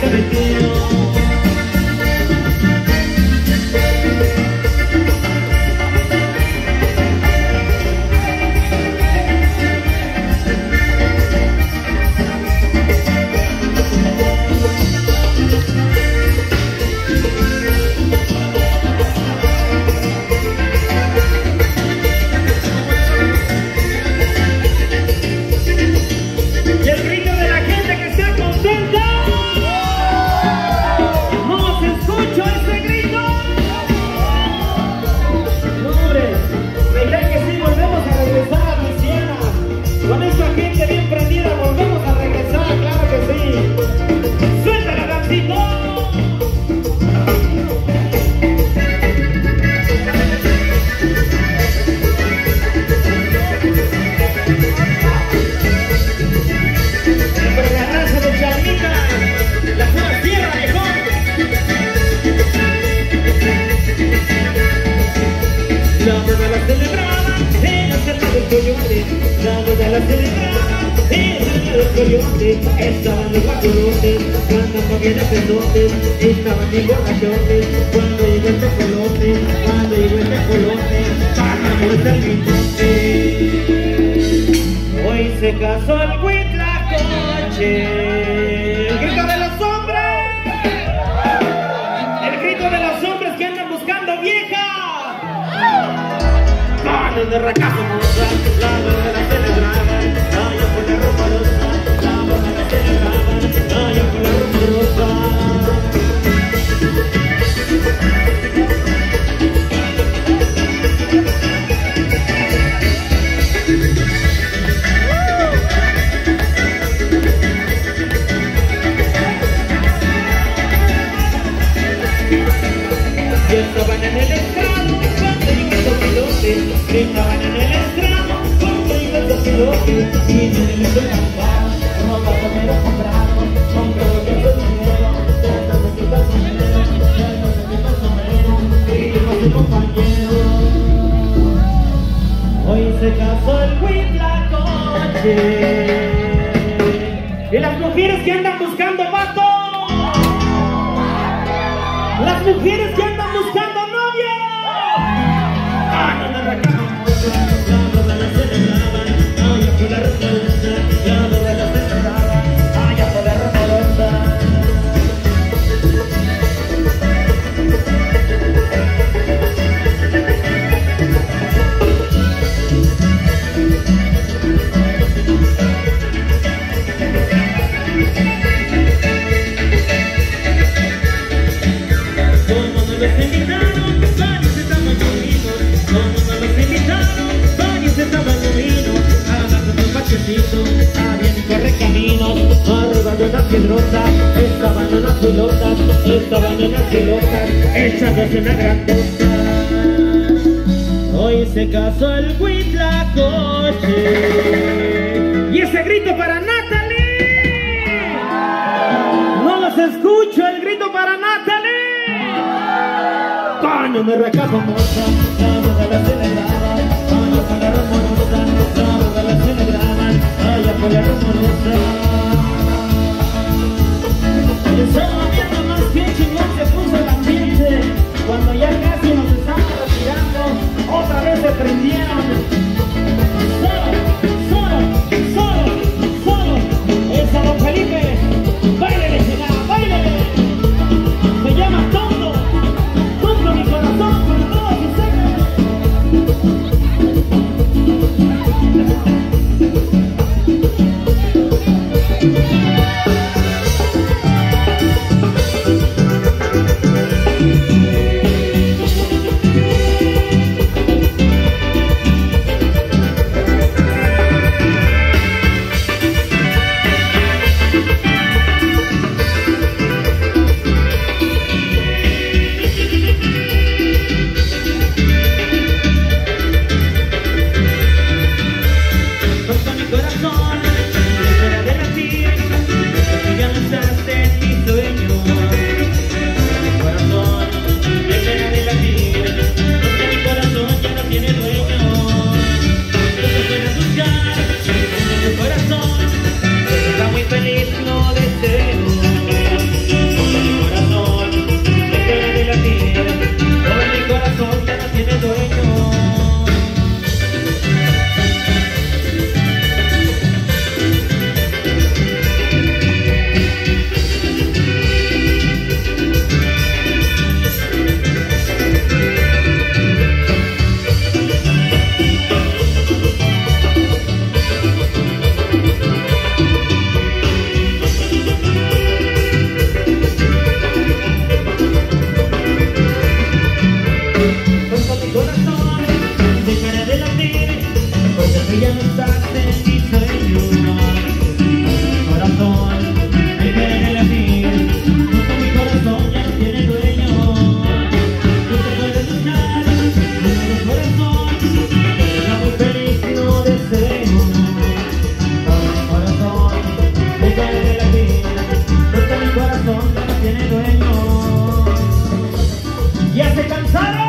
Estaban los guajolotes, cantando bien acendotes, estaban mis borrachotes, cuando llegó el tecolote, cuando llegó el tecolote, bajamos el bichote. Hoy se casó el huitlacoche, el grito de los hombres, el grito de los hombres que andan buscando vieja. Manos de racajo moza, la verdad celebraban, allá por la ropa rosa. Vaya por la ropa rosa. Y estaban en el estrado cuando llegó el pilote. Estaban en el estrado cuando llegó el pilote. Y en el estrado ropa que me compraron, compré lo que yo dinero, desde que quita el sombrero, desde que quita el sombrero, y llegó su compañero. Hoy se casó el huitlacoche. Y las mujeres que andan buscando vato, las mujeres que andan buscando novio, no me reclaman, la boda la celebraban, allá por la rosa rosa, la boda la celebraban, allá por la rosa rosa. Estaban unas pilotas, echándose una gran cosa. Hoy se casó el huitlacoche. Y ese grito para Natalie. No los escucho, el grito para Natalie. Coño, me recajo moza, la boda la celebraban, allá por la rumorosa, la boda la celebraban, allá por la rumorosa. Estaba viendo más que chingón se puso el ambiente. Cuando ya casi nos estamos retirando, otra vez se prendieron. Solo. Esa don Felipe. Báilele, chingada, báilele. Se llama Tonto mi corazón con todos sus secretos. cansaron.